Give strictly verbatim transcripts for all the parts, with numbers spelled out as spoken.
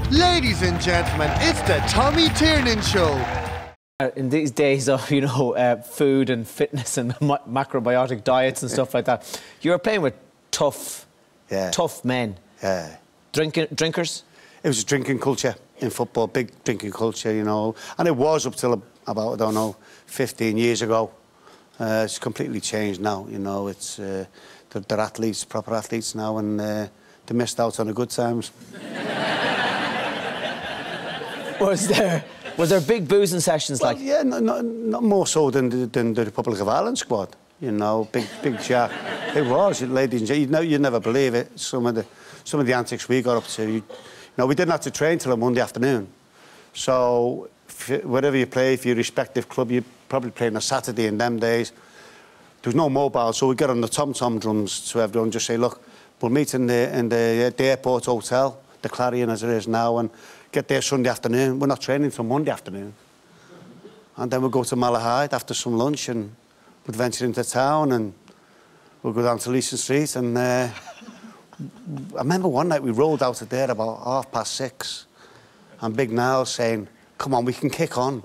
Ladies and gentlemen, it's the Tommy Tiernan Show. In these days of, you know, uh, food and fitness and ma macrobiotic diets and stuff like that, you were playing with tough, yeah. tough men. Yeah. Drinking, drinkers? It was a drinking culture in football, big drinking culture, you know. And it was up till about, I don't know, fifteen years ago. Uh, it's completely changed now, you know. It's, uh, they're, they're athletes, proper athletes now, and uh, they missed out on the good times. Was there... Was there big boozing sessions well, like? Yeah, no, no, not more so than the, than the Republic of Ireland squad. You know, big, big jack. It was, ladies and gentlemen. You'd, know, you'd never believe it. Some of the, some of the antics we got up to. You, you know, we didn't have to train till a Monday afternoon. So, if, wherever you play, for your respective club, you probably play on a Saturday in them days. There was no mobile, so we got on the tom-tom drums to everyone, just say, look, we'll meet in the in the, the airport hotel, the Clarion as it is now, and get there Sunday afternoon. We're not training till Monday afternoon. And then we'll go to Malahide after some lunch and we'd venture into town and we'll go down to Leeson Street. And uh, I remember one night we rolled out of there about half past six and Big Niall saying, come on, we can kick on.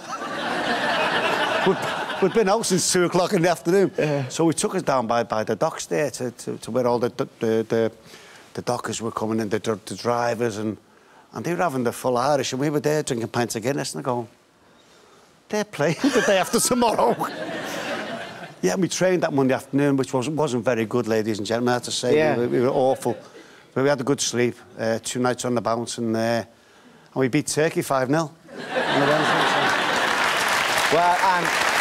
we'd, we'd been out since two o'clock in the afternoon. Yeah. So we took us down by, by the docks there to, to, to where all the, the, the, the dockers were coming in, the, the drivers, and And they were having the full Irish, and we were there drinking pints of Guinness, and I go, they're playing the day after tomorrow. Yeah, we trained that Monday afternoon, which wasn't, wasn't very good, ladies and gentlemen, I have to say. Yeah. We, we were awful. But we had a good sleep, uh, two nights on the bounce, and, uh, and we beat Turkey five nil. Well, and...